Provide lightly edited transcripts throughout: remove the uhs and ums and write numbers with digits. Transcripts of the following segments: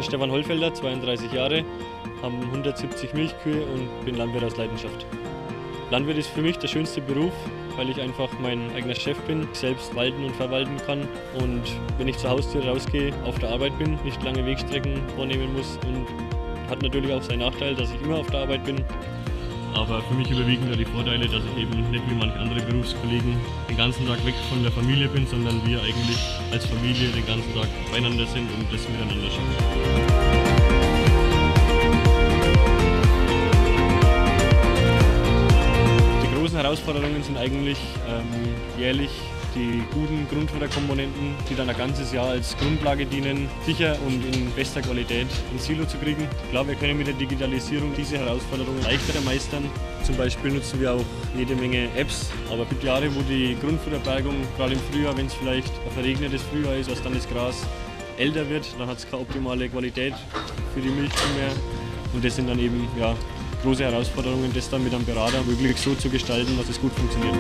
Stefan Hollfelder, 32 Jahre, habe 170 Milchkühe und bin Landwirt aus Leidenschaft. Landwirt ist für mich der schönste Beruf, weil ich einfach mein eigener Chef bin, selbst walten und verwalten kann und wenn ich zur Haustür rausgehe, auf der Arbeit bin, nicht lange Wegstrecken vornehmen muss und hat natürlich auch seinen Nachteil, dass ich immer auf der Arbeit bin. Aber für mich überwiegen da die Vorteile, dass ich eben nicht wie manche andere Berufskollegen den ganzen Tag weg von der Familie bin, sondern wir eigentlich als Familie den ganzen Tag beieinander sind und das miteinander schaffen. Die großen Herausforderungen sind eigentlich jährlich die guten Grundfutterkomponenten, die dann ein ganzes Jahr als Grundlage dienen, sicher und in bester Qualität ins Silo zu kriegen. Klar, wir können mit der Digitalisierung diese Herausforderungen leichter meistern. Zum Beispiel nutzen wir auch jede Menge Apps, aber es gibt Jahre, wo die Grundfutterbergung, gerade im Frühjahr, wenn es vielleicht ein verregnetes Frühjahr ist, dass dann das Gras älter wird, dann hat es keine optimale Qualität für die Milch mehr. Und das sind dann eben große Herausforderungen, das dann mit einem Berater möglichst so zu gestalten, dass es gut funktioniert.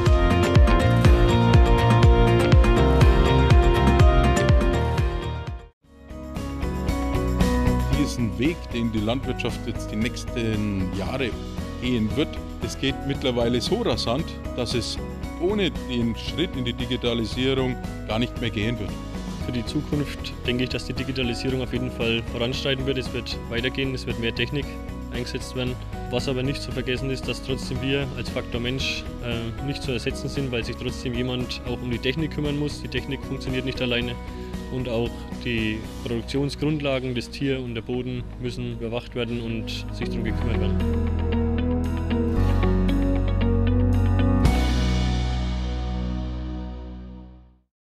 Diesen Weg, den die Landwirtschaft jetzt die nächsten Jahre gehen wird, das geht mittlerweile so rasant, dass es ohne den Schritt in die Digitalisierung gar nicht mehr gehen wird. Für die Zukunft denke ich, dass die Digitalisierung auf jeden Fall voranschreiten wird. Es wird weitergehen, es wird mehr Technik eingesetzt werden. Was aber nicht zu vergessen ist, dass trotzdem wir als Faktor Mensch nicht zu ersetzen sind, weil sich trotzdem jemand auch um die Technik kümmern muss. Die Technik funktioniert nicht alleine und auch die Produktionsgrundlagen, das Tier und der Boden müssen überwacht werden und sich darum gekümmert werden.